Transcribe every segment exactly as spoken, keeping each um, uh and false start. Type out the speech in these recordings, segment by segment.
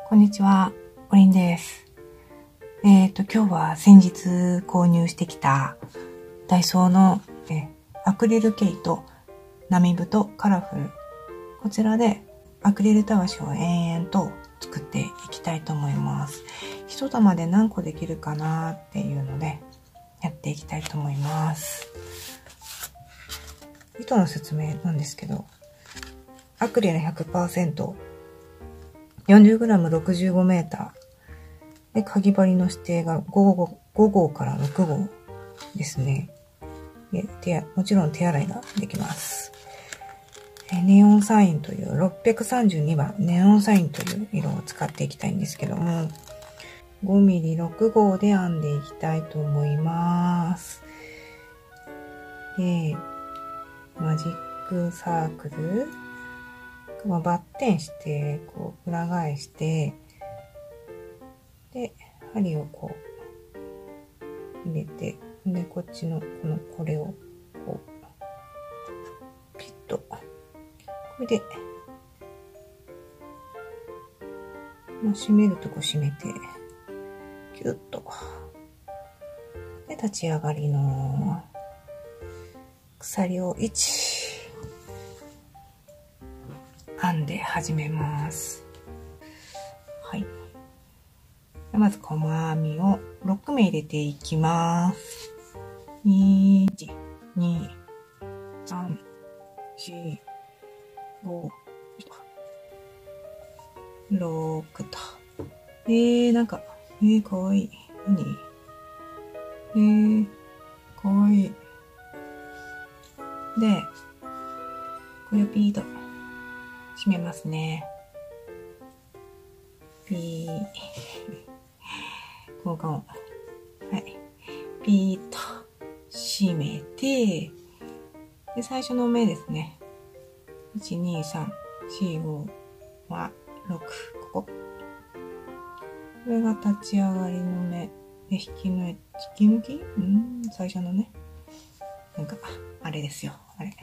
こんにちは、おりんです。えっと、今日は先日購入してきたダイソーのえアクリルケイト波太カラフル。こちらでアクリルたわしを延々と作っていきたいと思います。一玉で何個できるかなっていうのでやっていきたいと思います。糸の説明なんですけど、アクリル ひゃくパーセント、よんじゅうグラムろくじゅうごメーターで、かぎ針の指定がご号からろく号ですね。で手もちろん手洗いができます。ネオンサインというろっぴゃくさんじゅうにばんネオンサインという色を使っていきたいんですけども、ごミリろく号で編んでいきたいと思います。で、マジックサークル、まあ、バッテンして、こう、裏返して、で、針をこう、入れて、で、こっちの、この、これを、こう、ピッと、これで、まあ、締めるとこ締めて、キュッと。で、立ち上がりの、鎖をいち、編んで始めます。はい。まず細編みをろく目入れていきます。いち、に、さん、し、ご、ろくと。えー、なんか、えー、かわいい。何えー、かわいい。で、これをピーと締めますね。ピー。効果音。はい。ピーッと締めて、で、最初の目ですね。いち、に、さん、よん、ごはろく。ここ。これが立ち上がりの目。で、引き抜い、引き抜きうん、最初のね。なんか、あれですよ。あれ。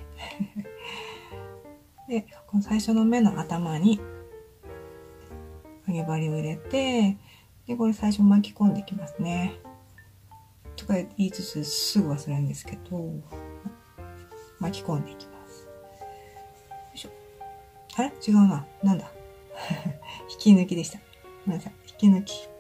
で、この最初の目の頭に、かぎ針を入れて、で、これ最初巻き込んでいきますね。とか言いつつすぐ忘れるんですけど、巻き込んでいきます。よいしょ。あれ違うな。なんだ引き抜きでした。ごめんなさい。引き抜き。ピ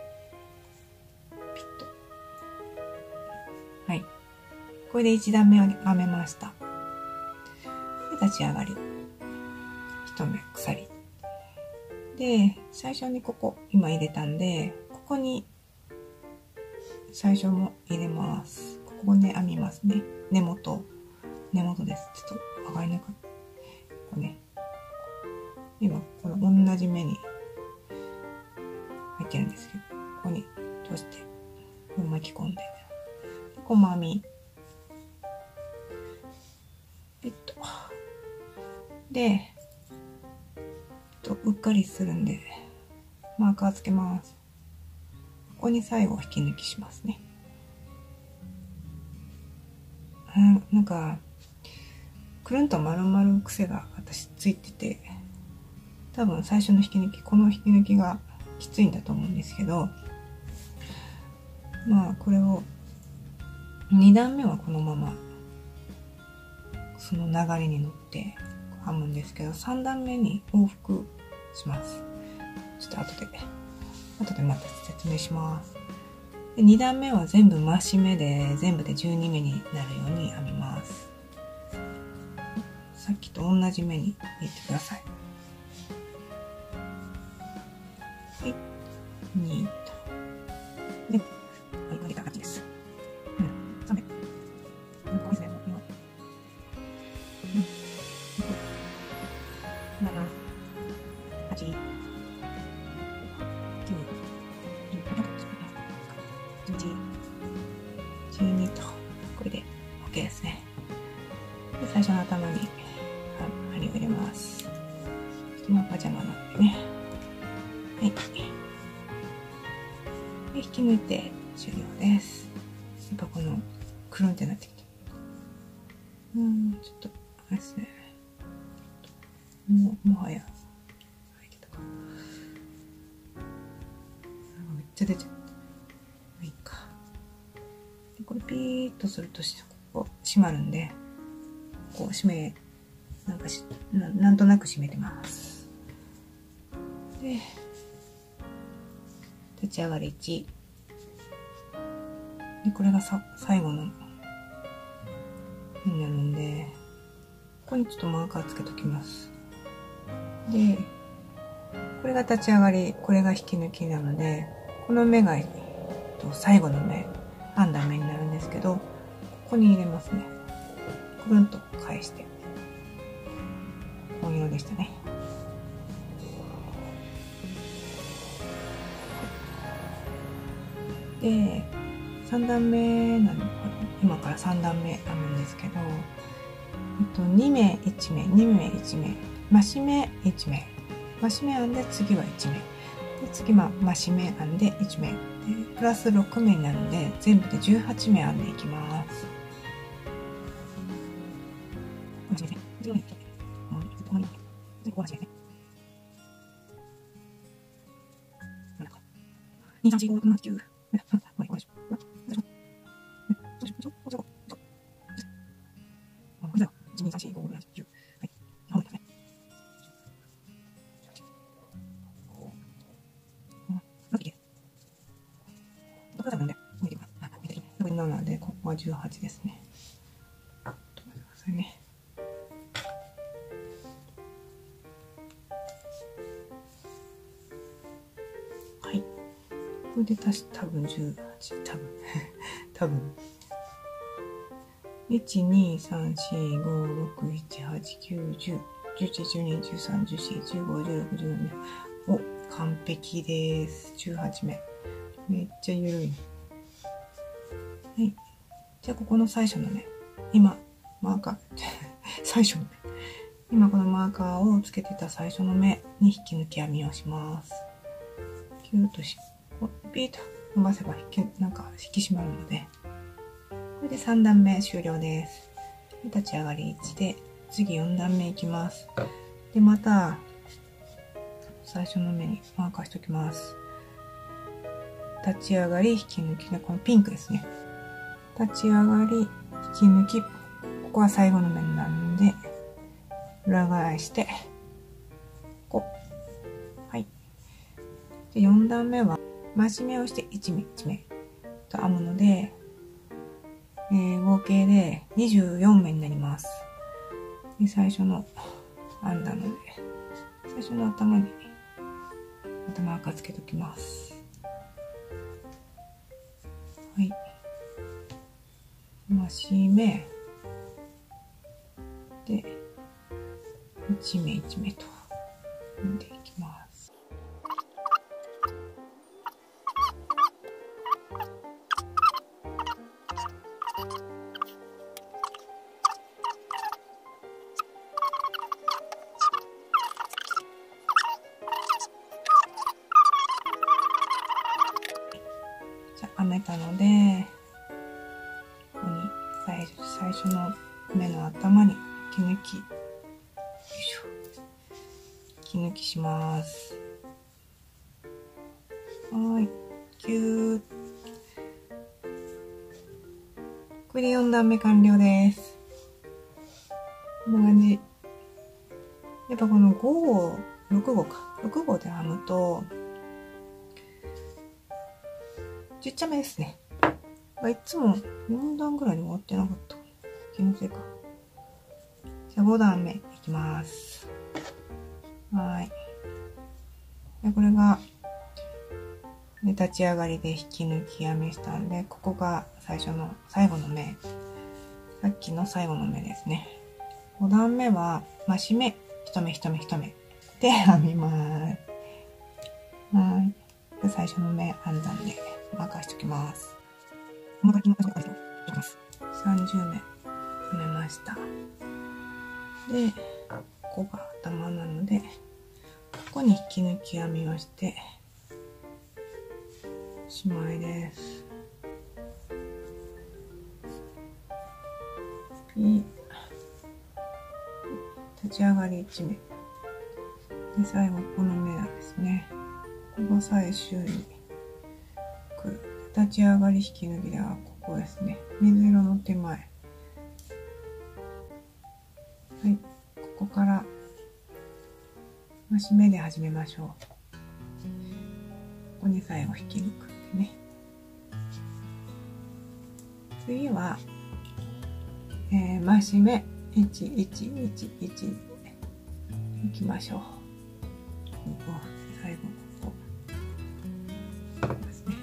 ッと。はい。これでいち段目を編めました。で、立ち上がり。一目鎖。で、最初にここ、今入れたんで、ここに、最初も入れます。ここで編みますね。根元。根元です。ちょっと、わかりにくい。ここね。今、この同じ目に入ってるんですけど、ここに通して、これ巻き込んで。で、細編み。ピッと。で、とうっかりするんで、マーカーつけます。ここに最後引き抜きしますね。うん、なんか、くるんと丸々癖が私ついてて、多分最初の引き抜き、この引き抜きがきついんだと思うんですけど、まあこれをに段目はこのままその流れに乗って編むんですけど、さん段目に往復します。ちょっと後で後でまた説明します。でに段目は全部増し目で全部でじゅうに目になるように編みます。さっきと同じ目に入れてください。はい、にと。で、はい、これが感じです。うん、さん目。うん、ここですね。うん、なな、はち、きゅう、じゅういち、じゅうにと、これで OK ですね。で、最初の頭に針を入れます。まあパジャマなんでね。はい。で、引き抜いて終了です。やっぱこのくるんってなってきて。うん、ちょっと、あれですね。も、もはや、入ってたか。 とするとここ閉まるんで、こう閉め、なんかし な, なんとなく閉めてます。で、立ち上がりいち。で、これがさ最後のになるんで、ここにちょっとマーカーつけときます。で、これが立ち上がり、これが引き抜きなので、この目が最後の目、編んだ目になるんですけど、ここに入れますね。くるんと返して。紺色でしたね。で、さん段目なの、今からさん段目編むんですけど、えっと、に目いち目、に目いち目、増し目いち目、増し目編んで次はいち目、で次は増し目編んでいち目、でプラスろく目になるので全部でじゅうはち目編んでいきます。に、さん、よん、ご、ろく、なな、きゅう。なので、ここはじゅうはちですね。ちょっと待ってくださいね。はい。これで足し、多分じゅうはち、多分。多分。いち、に、さん、よん、ご、ろく、なな、はち、きゅう、じゅう、じゅういち、じゅうに、じゅうさん、じゅうよん、じゅうご、じゅうろく、じゅうなな。お、完璧です。じゅうはち目。めっちゃ緩い。はい。じゃあ、ここの最初のね、今、マーカー、最初の目。今このマーカーをつけてた最初の目に引き抜き編みをします。キューッとし、ピーッと伸ばせば引き、なんか引き締まるので。これでさん段目終了です。立ち上がりいちで、次よん段目いきます。で、また、最初の目にマーカーしておきます。立ち上がり、引き抜きで、このピンクですね。立ち上がり、引き抜き、ここは最後の目になるんで、裏返して、こう。はい。で、よん段目は、増し目をしていち目、いち目と編むので、えー、合計でにじゅうよん目になります。で、最初の編んだので、最初の頭に、またマーカーつけときます。はい。増し目で、いち目いち目と編んでいきます。じゃあ編めたので、ここに最初、最初の目の頭に引き抜き、よいしょ。引き抜きします。はーい。キュー。これでよん段目完了です。こんな感じ。やっぱこのご号、ろく号か。ろく号で編むと、ちっちゃめですね。いつもよん段ぐらいに終わってなかった。気のせいか。じゃあご段目いきます。はい。で、これが、で、立ち上がりで引き抜き編みしたんで、ここが最初の、最後の目。さっきの最後の目ですね。ご段目は、増し目、一目一目一目で編みます。はい。で、最初の目編んだんで、マーカーしておきます。マーカーしておきます。さんじゅう目編めました。で、ここが頭なので、ここに引き抜き編みをして、おしまいです。ピ立ち上がりいち目。で、最後、この目なんですね。ここが最終に来る。立ち上がり引き抜きでは、ここうですね。水色の手前。はい。ここから、増し目で始めましょう。ここに最後引き抜くんでね。次は、えー、増し目いちいちいちいちいきましょう。最後ここですね。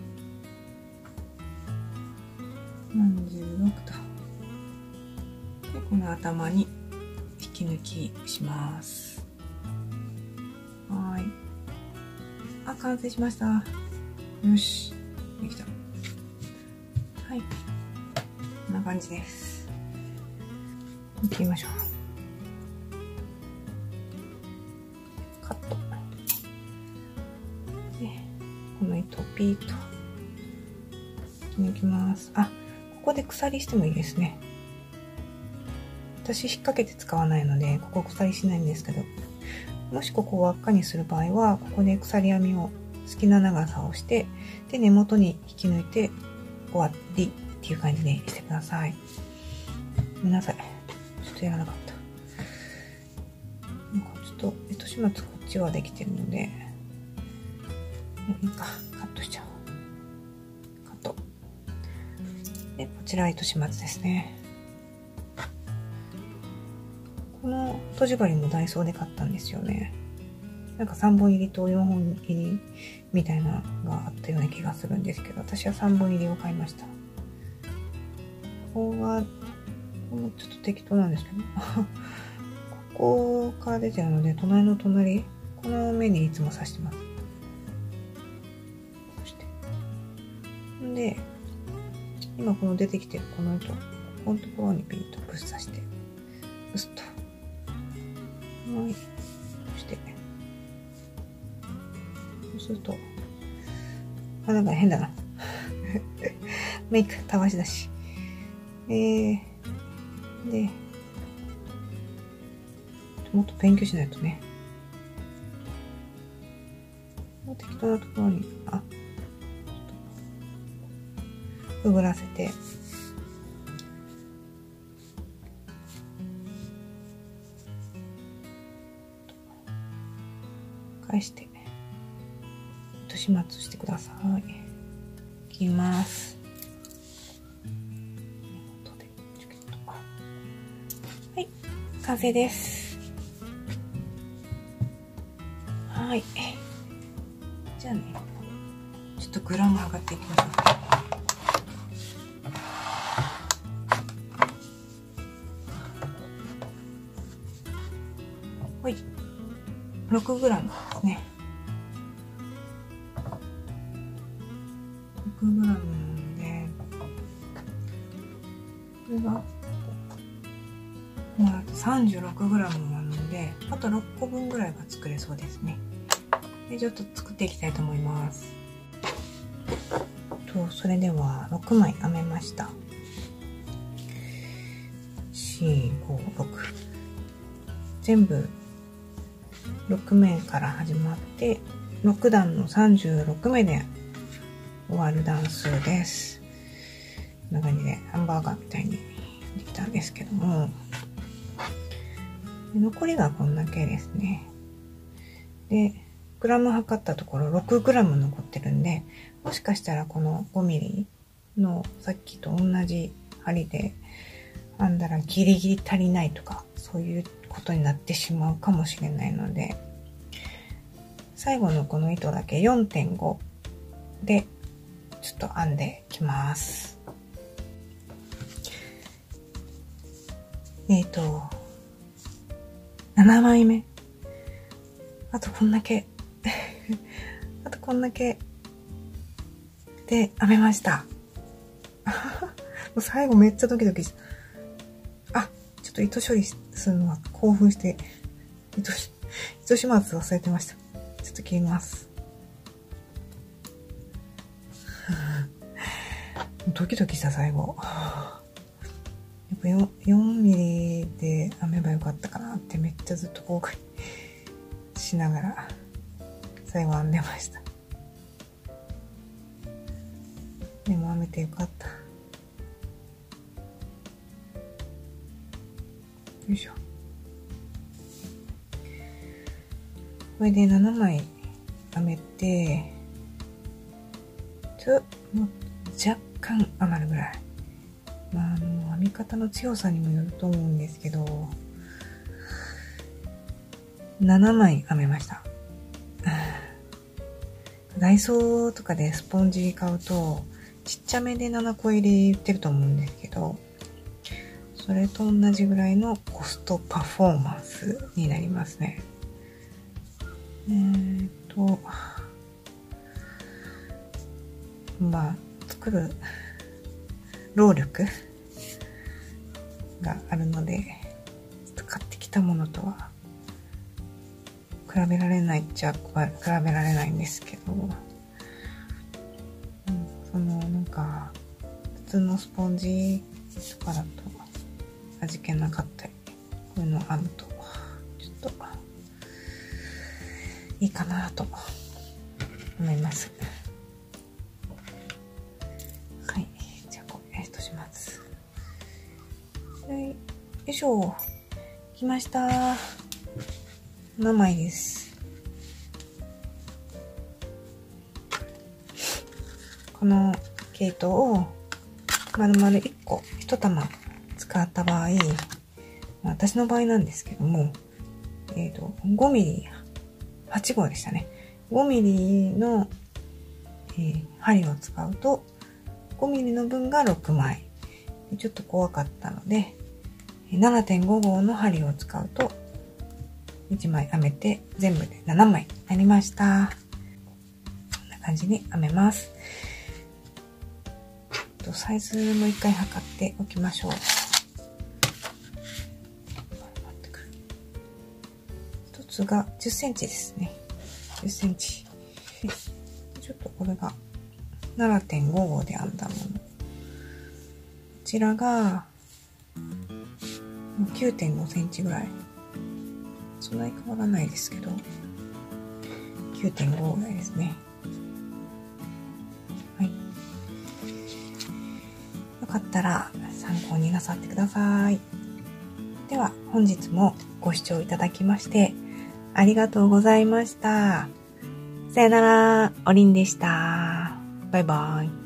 よんじゅうろくと。で、この頭に引き抜きします。はい。あ、完成しました。よし。できた。はい。こんな感じです。行きましょう。カット。で、この糸をピーッと引き抜きます。あ、ここで鎖してもいいですね。私引っ掛けて使わないので、ここ鎖しないんですけど、もしここを輪っかにする場合は、ここで鎖編みを好きな長さをして、で、根元に引き抜いて終わりっていう感じにしてください。ごめんなさい。ちょっとやらなかった。なんかちょっと糸始末こっちはできてるので、いいか、カットしちゃおう。カット。で、こちら糸始末ですね。このとじ針もダイソーで買ったんですよね。なんかさんぼん入りとよんほん入りみたいなのがあったような気がするんですけど、私はさんぼん入りを買いました。ここは、ここもちょっと適当なんですけど、ここから出てるので、隣の隣、この目にいつも刺してます。こうして。んで、今この出てきてるこの糸、ここのところにピンとブス刺して、ブスッと。はい。そして、そうすると、あ、なんか変だな。メイク、たわしだし。えー、で、もっと勉強しないとね。もう適当なところに、あ、ちょっと、くぐらせて、返して、糸始末してください。いきます。はい、完成です。はい。じゃあね、ちょっとグラム測っていきましょう。はい。ろくグラムですね。ろくグラムなので、これが、まあ、さんじゅうろくグラムなので、あとろっこぶんぐらいは作れそうですね。で、ちょっと作っていきたいと思います。と、それではろくまい編めました。よん、ご、ろく。全部ろくめんから始まって、ろくだんのさんじゅうろくめで終わる段数です。こんな感じでハンバーガーみたいにできたんですけども、残りがこんだけですね。で、グラム測ったところろくグラム残ってるんで、もしかしたらこのごミリのさっきと同じ針で編んだらギリギリ足りないとか、そういうことになってしまうかもしれないので、最後のこの糸だけ よんてんご でちょっと編んできます。えっと、ななまいめ。あとこんだけ。あとこんだけで編めました。もう最後めっちゃドキドキした。あ、ちょっと糸処理するのは興奮して、糸、糸始末忘れてました。ちょっと切ります。ドキドキした最後。やっぱ よんミリで編めばよかったかなってめっちゃずっと後悔しながら最後編んでました。でも編めてよかった。 いしょ。これでななまい編めて、ちょもう若干余るぐらい。まあ、あの編み方の強さにもよると思うんですけど、ななまい編めました。ダイソーとかでスポンジ買うとちっちゃめでななこ入り売ってると思うんですけど、それと同じぐらいのコストパフォーマンスになりますね。えーっとまあ作る労力があるので、買ってきたものとは比べられないっちゃ比べられないんですけど、うん、そのなんか普通のスポンジとかだと味気なかったり、こういうのを編むとちょっといいかなと思います。はい、じゃあこれとします。はい、よいしょ、来ました。ななまいです。この毛糸を丸々いっこいち玉使った場合、私の場合なんですけども、えっとごミリはちごうでしたね。ごミリの、えー、針を使うとごミリの分がろくまい。ちょっと怖かったので ななてんご 号の針を使うといちまい編めて全部でななまいになりました。こんな感じに編めます。サイズも一回測っておきましょう。一つがじゅっセンチですね。じゅっセンチ。ちょっとこれが ななてんご 号で編んだもの。こちらが きゅうてんご センチぐらい。そんなに変わらないですけど、きゅうてんご ぐらいですね。はい。よかったら参考になさってください。では本日もご視聴いただきましてありがとうございました。さよなら、おりんでした。バイバイ。